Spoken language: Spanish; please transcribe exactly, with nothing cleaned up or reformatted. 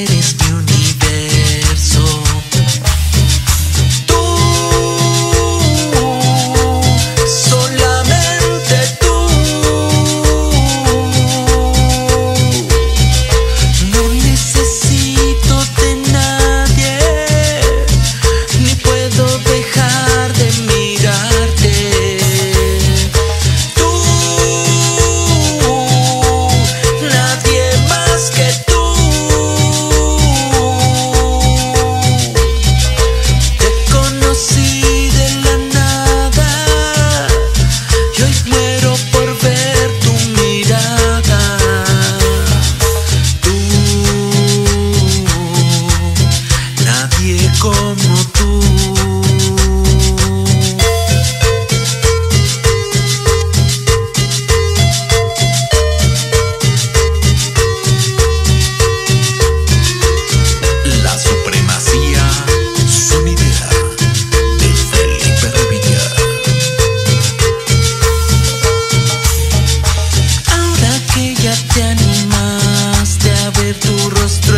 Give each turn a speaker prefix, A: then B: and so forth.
A: eres mi universo. Tú, solamente tú. No necesito de nadie, ni puedo dejar de mirarte. Tú, nadie más que tú. Te conocí de la nada y hoy muero por ver tu mirada. Tú, nadie como tú. La supremacía sonidera de Felipe Revilla. Ahora que ya te animaste a ver tu rostro